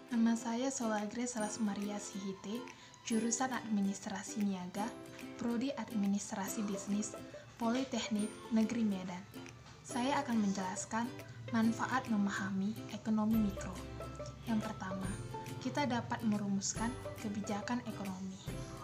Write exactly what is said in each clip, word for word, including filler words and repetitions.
Nama saya Solagre Salas Maria Sihite, jurusan Administrasi Niaga, Prodi Administrasi Bisnis, Politeknik Negeri Medan. Saya akan menjelaskan manfaat memahami ekonomi mikro. Yang pertama, kita dapat merumuskan kebijakan ekonomi.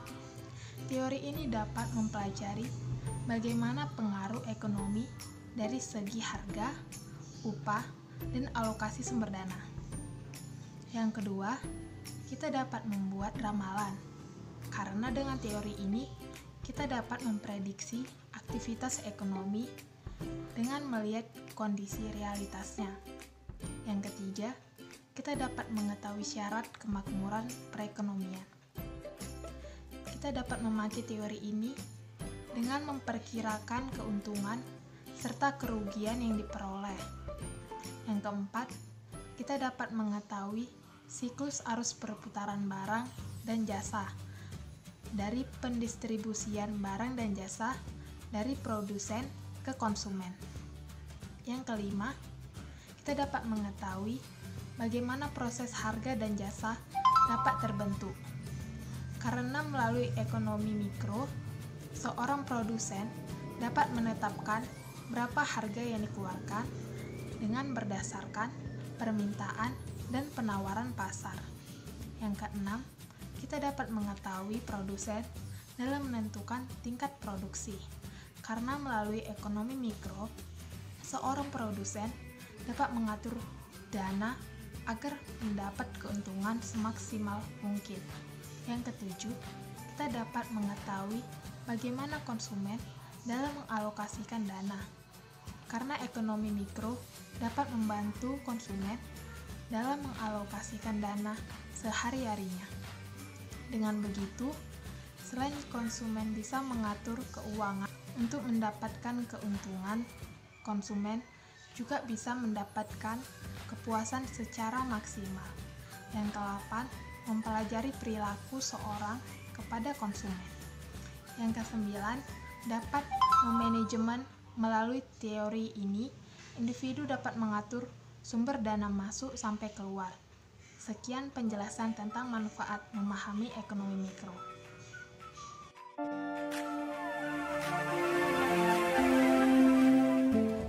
Teori ini dapat mempelajari bagaimana pengaruh ekonomi dari segi harga, upah, dan alokasi sumber dana. Yang kedua, kita dapat membuat ramalan, karena dengan teori ini kita dapat memprediksi aktivitas ekonomi dengan melihat kondisi realitasnya. Yang ketiga, kita dapat mengetahui syarat kemakmuran perekonomian. Kita dapat memakai teori ini dengan memperkirakan keuntungan serta kerugian yang diperoleh. Yang keempat, kita dapat mengetahui siklus arus perputaran barang dan jasa dari pendistribusian barang dan jasa dari produsen ke konsumen. Yang kelima, kita dapat mengetahui bagaimana proses harga dan jasa dapat terbentuk. Karena melalui ekonomi mikro, seorang produsen dapat menetapkan berapa harga yang dikeluarkan dengan berdasarkan permintaan dan penawaran pasar. Yang keenam, kita dapat mengetahui produsen dalam menentukan tingkat produksi. Karena melalui ekonomi mikro, seorang produsen dapat mengatur dana agar mendapat keuntungan semaksimal mungkin. Yang ketujuh, kita dapat mengetahui bagaimana konsumen dalam mengalokasikan dana. Karena ekonomi mikro dapat membantu konsumen dalam mengalokasikan dana sehari-harinya. Dengan begitu, selain konsumen bisa mengatur keuangan untuk mendapatkan keuntungan, konsumen juga bisa mendapatkan kepuasan secara maksimal. Yang kedelapan, mempelajari perilaku seorang kepada konsumen. Yang kesembilan, dapat memanajemen melalui teori ini, individu dapat mengatur sumber dana masuk sampai keluar. Sekian penjelasan tentang manfaat memahami ekonomi mikro.